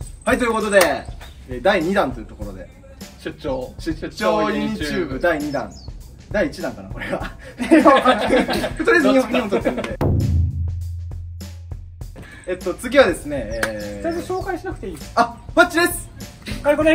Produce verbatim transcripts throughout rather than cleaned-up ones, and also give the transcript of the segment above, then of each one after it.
はい、ということで、えーだいにだんというところで、 出張出張 YouTube だいにだん。だいいちだんかな、これは。とりあえずにほん撮ってるんで。えっと、次はですね、えとりあえず紹介しなくていい。 あ、パッチです。 かいこです。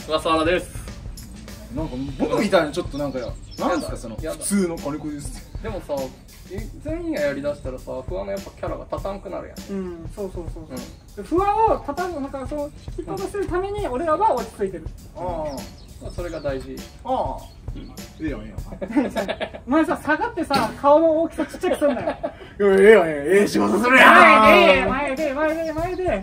小笠原です。 なんか僕みたいにちょっとなんか、なんですかその、普通の金子です。 でもさ、全員がやりだしたらさ、不安のやっぱキャラが立たんくなるやん。 うん、そうそうそうそう。不安をたたん、なんかその引き飛ばせるために俺らは落ち着いてる。 ああ、それが大事。 あ、ああ。いいよ、いいよ。 お前さ、下がってさ、顔の大きさちっちゃくすんなよ。 いや、ええよ、ええ仕事するやん。 前で、前で、前で、前で。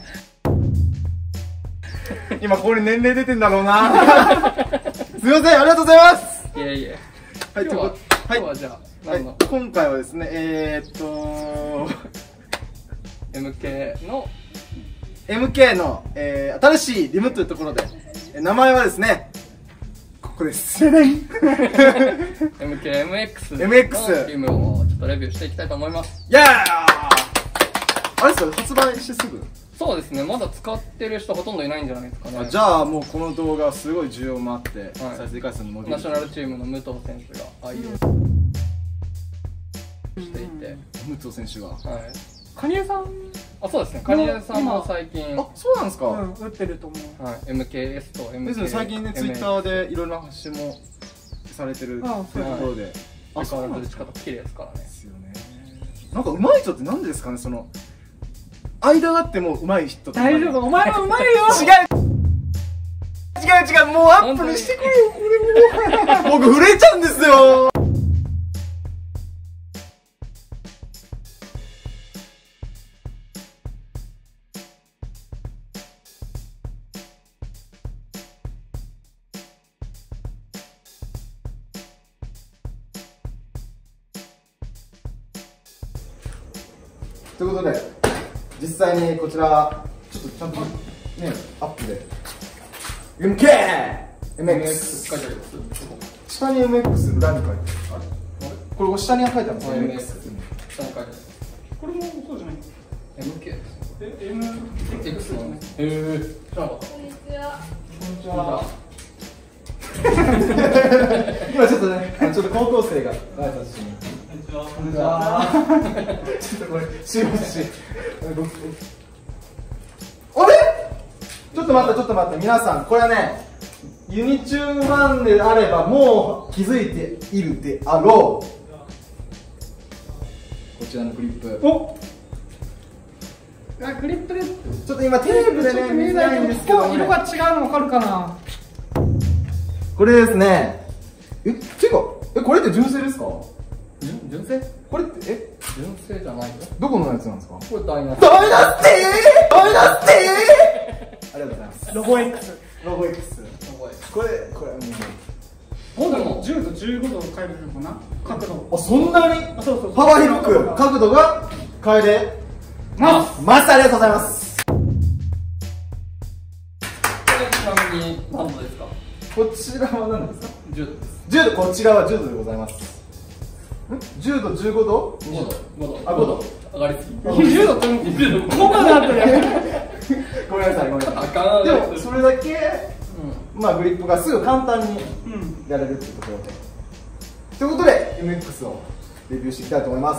今ここに年齢出てんだろうな。すみません、ありがとうございます。 いえいえ。 はい、 今日は、今日はじゃあ、 はい何の、 今回はですね、えーっとエムケー のエムケー の、えー、新しいリムというところで、え名前はですね、ここです。 ででん。 エムケーエムエックスエムエックスのリムをちょっとレビューしていきたいと思います。 いやーあれですよ、発売してすぐ、 そうですね、まだ使ってる人ほとんどいないんじゃないですかね。 あじゃあもうこの動画すごい需要もあって、 はい再生回数も伸びる。 ナショナルチームの武藤選手が愛用していて、 武藤選手が、 はい。 カニエさん、 あ、そうですね、カニエさんも最近、 あ、そうなんですか。 うん、打ってると思う。 はい、エムケーエス と エムケーですね、最近ね、ツイッターでいろいろな発信もされてるあというところで、 相変わらなんず打ち方綺麗ですからねで。すよね。なんか上手い人ってなんでですかね、その間があっても上手い人って。 大丈夫、お前はうまいよ。 違う違う違う、もうアップにしてくれよ、これもう僕震えちゃうんですよ。ということで、実際にこちらちょっとちゃんとねアップで エムケー エムエックス書いてある。 下に エムエックス 裏に書いてある。これ下に書いてあるんですよ。 エムエムエエッッククスス。 下に書いてある。 これもそうじゃない。 エムケー です。 え、M、 X なんです。へえ。知らなかった。 こんにちは。 こんにちは。今ちょっとね、ちょっと高校生が挨拶しに。こんにちは。ちょっとこれ、すいません。あれ？ちょっと待って、ちょっと待って、皆さん、これね、ユニチューファンであれば、もう気づいているであろう。こちらのクリップ。 お。あ、グリップで。 ちょっと今テープでね、見えないんですけど、ね、 色が違うの分かるかな。 これですね。え、てか、え、これって純正ですか？ 純純正？ これって、え、 純正じゃないよ。 どこのやつなんですか？ これダイナス。 ダイナスティー！ダイナスティー！ありがとうございます。 ロゴ X。 ロゴ X。これ、これ、もう。 でもじゅうどじゅうごど変えるのかな、角度。 あ、そんなにあ、そうそうそう、 幅広く角度が変えれますます。ありがとうございます。 これちなみに何度ですか？ こちらは何ですか？ じゅうどです。 じゅうど、こちらはじゅうどでございます。ん ?じゅうど、じゅうごど ? ごど。ごど。 あ、ごど。 上がりすぎ。 にじゅうどってにじゅうどごまでなってる。 ごめんなさい、ごめんなさあかん。 い。でも、それだけ、まあ、グリップがすぐ簡単にうん。 やれるっていうところで。ということで、エムエックス をレビューしていきたいと思います。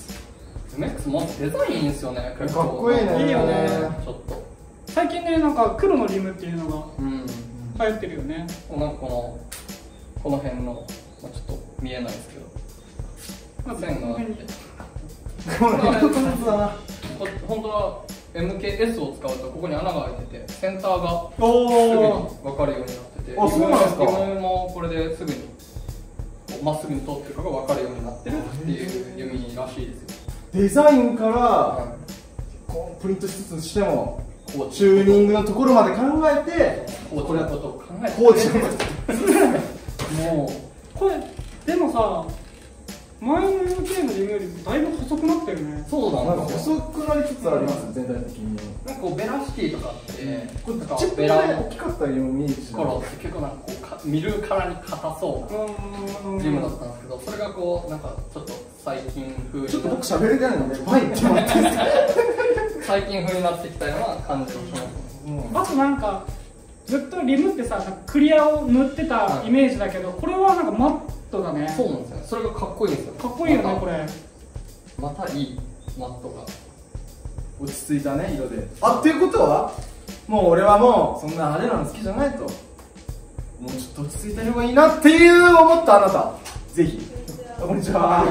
エムエックス もデザインいいんですよね。 かっこいいね。 いいよね。 ちょっと。 最近ね、なんか黒のリムっていうのがうん。 流行ってるよね。 なんかこのこの辺の、まあ、ちょっと見えないですけど、まあ、線があってこれ、本当だな。 こ本当は エムケーエス を使うとここに穴が開いててセンターがすぐにおー。 分かるようになってて、 あそうなんですか。 リムもこれですぐにまっすぐに通ってるかが分かるようになってるっていう弓らしいですよ。 デザインから、 はこうプリントしつつしても、 い、コーチチューニングのところまで考えて、 コーチのことを考えてコーチのこともこれでもさ、前の エムケー のリムよりだいぶ細くなってるね。 うそうなんかなんですよ。 細くなりつつあります、全体的に。 なんかこうベラシティとかってこれなんかチップベラのがね大きかったように見えるし、 頃って結構なんかこうか見るからに硬そううん。 なジムだったんですけど、それがこうなんかちょっと最近風にちょっと僕喋れてないので、はい、ちょっと待って。 最近風になってきたような感じがします。 うんあとなんかずっとリムってさクリアを塗ってたイメージだけど、これはなんかマットだね。 そうなんですよね。それがかっこいいんですよ。 かっこいいよね、 またこれ。 またいいマットが落ち着いたね色で。あっていうことはもう俺はもうそんな派手なの好きじゃないと、もうちょっと落ち着いた方がいいなっていう思ったあなた、ぜひ。あ、こんにちは。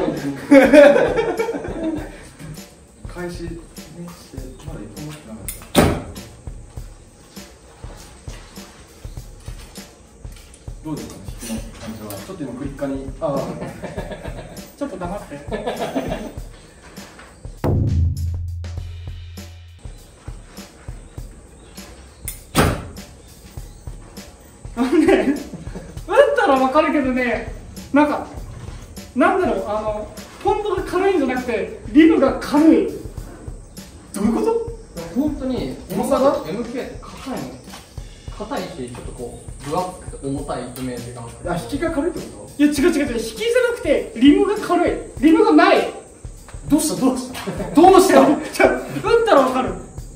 開始ねしてまだいっぽん持ってなかった。どうですかね、引きの感じは。ちょっと今クリッカーに、ああちょっと黙って。あのね、打ったらわかるけどね、なんか、なんだろう、あの、ポンドが軽いんじゃなくて、リムが軽い。 どういうこと？ 本当に重さがエムケー って硬いの硬いし、ちょっとこう分厚くて重たいイメージがあって、 あ、引きが軽いってこいや、違う違う違う、引きじゃなくて、リムが軽い。リムがない。 と？どうしたどうした？ どうしたよ。じゃあ打ったらわかる。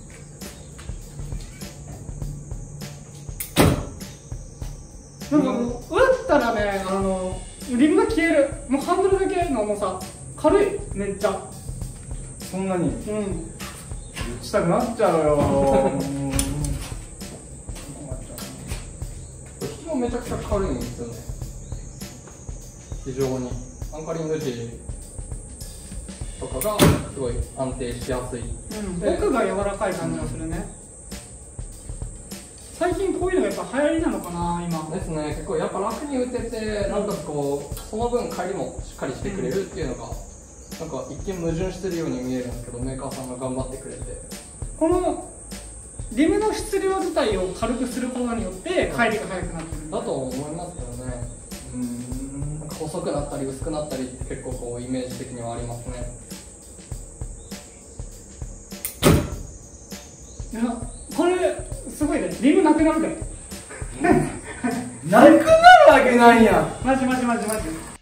なんかもう、打ったらね、あの、リムが消える。もうハンドルだけの重さ。軽い、めっちゃ。 そんなにうん。 打ちたくなっちゃうよ。 引きもめちゃくちゃ軽いんですよね。非常にアンカリング時とかがすごい安定しやすい。 うん、奥が柔らかい感じがするね。最近こういうのがやっぱ流行りなのかな、今。 ですね、結構やっぱ楽に打てて、なんかこうその分帰りもしっかりしてくれるっていうのが、なんか一見矛盾してるように見えるんですけど、メーカーさんが頑張ってくれて、 このリムの質量自体を軽くすることによって帰りが速くなってるんだだと思いますけどね。 うーん。 なんか細くなったり薄くなったりって結構こうイメージ的にはありますね。 いや、これすごいね、リムなくなるで。 なくなるわけないやん。 マジマジマジマジ。